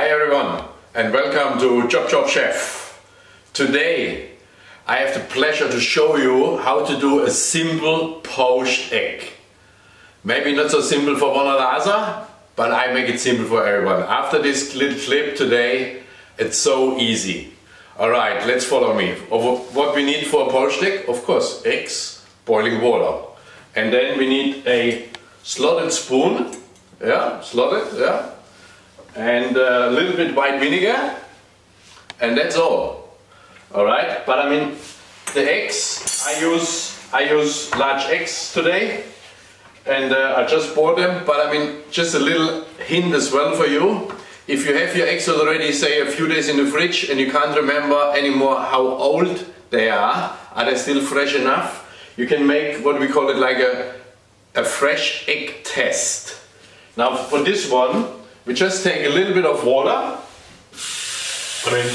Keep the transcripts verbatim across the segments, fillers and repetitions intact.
everyone, and welcome to ChopChopChef. Today I have the pleasure to show you how to do a simple poached egg. Maybe not so simple for one or the other, but I make it simple for everyone. After this little clip today, it's so easy. Alright, let's follow me. What we need for a poached egg? Of course, eggs, boiling water. And then we need a slotted spoon, yeah, slotted, yeah. And a little bit white vinegar, and that's all. Alright, but I mean the eggs, I use I use large eggs today, and uh, I just bought them, but I mean just a little hint as well for you. If you have your eggs already, say a few days in the fridge, and you can't remember anymore how old they are, are they still fresh enough, you can make what we call it like a, a fresh egg test. Now for this one, we just take a little bit of water, I mean,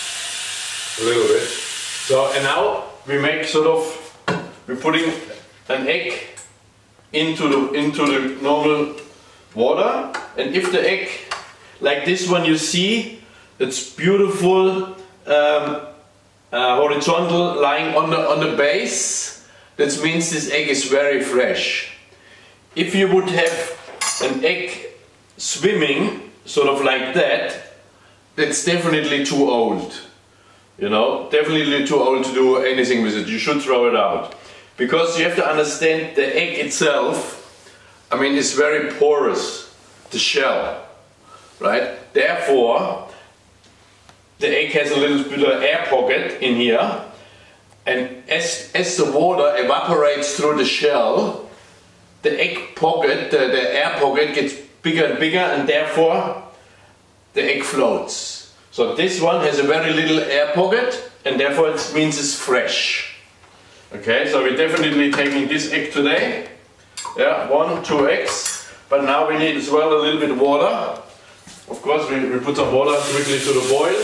a little bit. So, and now we make sort of, we're putting an egg into the, into the normal water, and if the egg, like this one you see, it's beautiful, um, uh, horizontal, lying on the, on the base, that means this egg is very fresh. If you would have an egg swimming, sort of like that, that's definitely too old. You know, definitely too old to do anything with it. You should throw it out. Because you have to understand the egg itself, I mean, it's very porous, the shell, right? Therefore, the egg has a little bit of air pocket in here, and as, as the water evaporates through the shell, the egg pocket, the, the air pocket gets bigger and bigger, and therefore the egg floats. So this one has a very little air pocket, and therefore it means it's fresh. Okay, so we're definitely taking this egg today. Yeah, one, two eggs. But now we need as well a little bit of water. Of course, we, we put some water quickly to the boil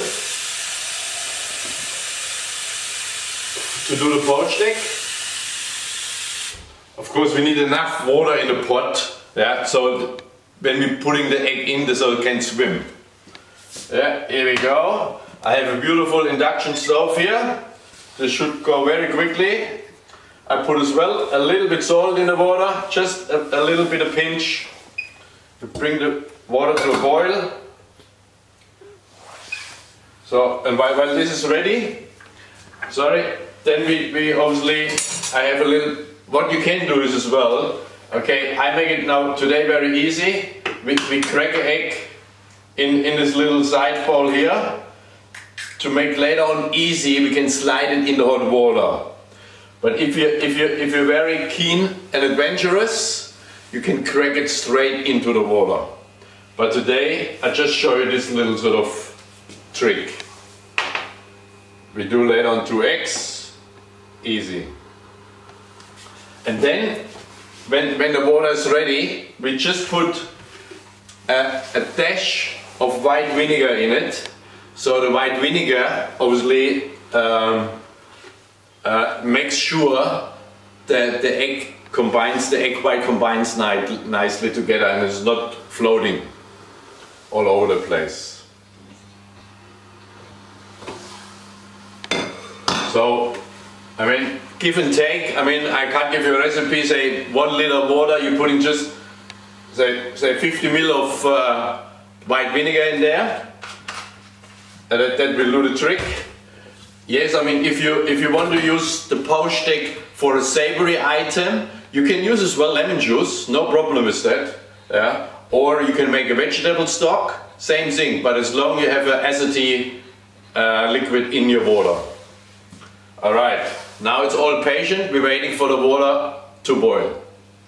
to do the poached egg. Of course, we need enough water in the pot, yeah, so when we're putting the egg in, so it can swim. Yeah, here we go. I have a beautiful induction stove here. This should go very quickly. I put as well a little bit salt in the water, just a, a little bit of pinch to bring the water to a boil. So, and while, while this is ready, sorry, then we, we obviously, I have a little, what you can do is as well, okay, I make it now today very easy. We, we crack an egg in, in this little side bowl here. To make later on easy, we can slide it in the hot water. But if you if you if you're very keen and adventurous, you can crack it straight into the water. But today I just show you this little sort of trick. We do later on two eggs, easy. And then when when the water is ready, we just put a, a dash of white vinegar in it. So the white vinegar obviously um, uh, makes sure that the egg combines, the egg white combines ni nicely together and is not floating all over the place. So, I mean, give and take. I mean, I can't give you a recipe, say one liter of water, you're putting just say, say fifty milliliters of uh, white vinegar in there. And that, that will do the trick. Yes, I mean, if you if you want to use the poached egg for a savory item, you can use as well lemon juice, no problem with that. Yeah. Or you can make a vegetable stock, same thing, but as long as you have an acidity uh, liquid in your water. Alright, now it's all patient, we're waiting for the water to boil.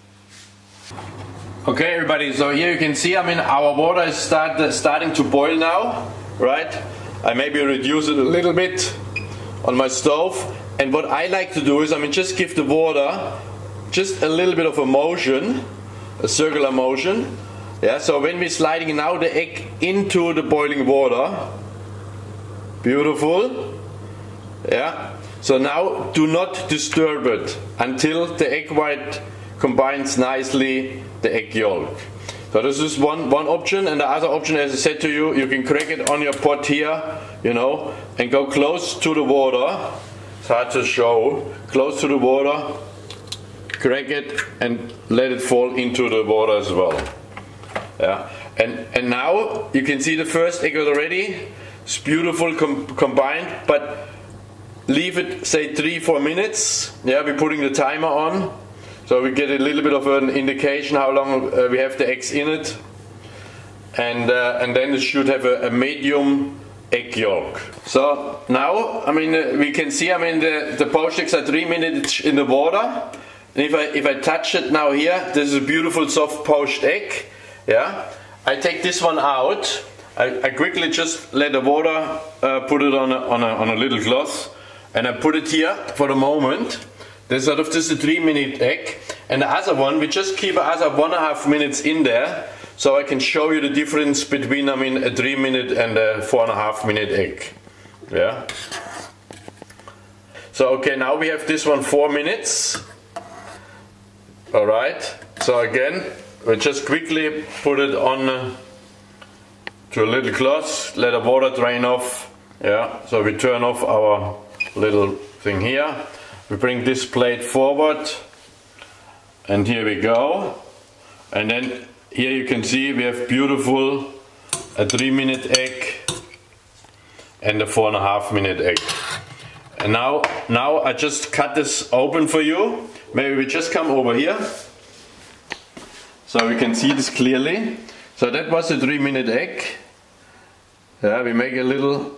Okay everybody, so here you can see, I mean, our water is start, starting to boil now, right? I maybe reduce it a little bit on my stove, and what I like to do is, I mean, just give the water just a little bit of a motion, a circular motion, yeah, so when we're sliding now the egg into the boiling water, beautiful, yeah, so now do not disturb it until the egg white combines nicely the egg yolk. So this is one, one option, and the other option, as I said to you, you can crack it on your pot here, you know, and go close to the water. It's hard to show. Close to the water, crack it and let it fall into the water as well. Yeah. And, and now you can see the first egg already. It's beautiful com combined, but leave it, say, three, four minutes. Yeah, we're putting the timer on. So we get a little bit of an indication how long uh, we have the eggs in it, and uh, and then it should have a, a medium egg yolk. So now, I mean, uh, we can see, I mean, the, the poached eggs are three minutes in the water. And if I if I touch it now here, this is a beautiful soft poached egg. Yeah, I take this one out. I, I quickly just let the water uh, put it on a, on a on a little cloth, and I put it here for the moment. There's sort of this a three minute egg, and the other one we just keep another one and a half minutes in there, so I can show you the difference between, I mean, a three minute and a four and a half minute egg. Yeah. So okay, now we have this one four minutes. All right. So again, we just quickly put it on uh, to a little cloth, let the water drain off. Yeah. So we turn off our little thing here. We bring this plate forward, and here we go. And then here you can see we have beautiful a three minute egg and a four and a half minute egg. And now, now I just cut this open for you. Maybe we just come over here so we can see this clearly. So that was a three minute egg. Yeah, we make a little.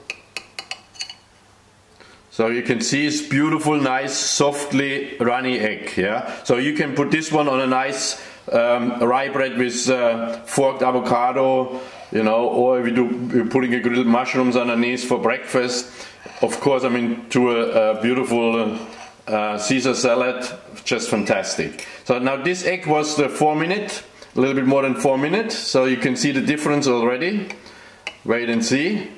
So you can see it's beautiful, nice, softly runny egg. Yeah. So you can put this one on a nice um, rye bread with uh, forked avocado, you know, or we do we're putting a grilled mushrooms underneath for breakfast. Of course, I mean, to a, a beautiful uh, Caesar salad, just fantastic. So now this egg was the four minute, a little bit more than four minutes. So you can see the difference already. Wait and see.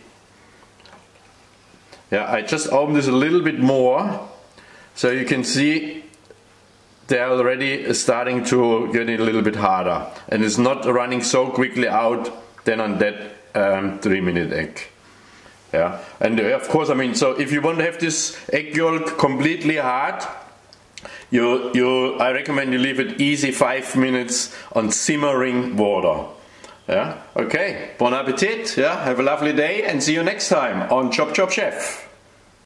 Yeah, I just opened this a little bit more, so you can see they're already starting to get a little bit harder, and it's not running so quickly out than on that um, three minute egg. Yeah, and uh, of course, I mean, so if you want to have this egg yolk completely hard, you you I recommend you leave it easy five minutes on simmering water. Yeah, okay, bon appetit, yeah, have a lovely day, and see you next time on Chop Chop Chef.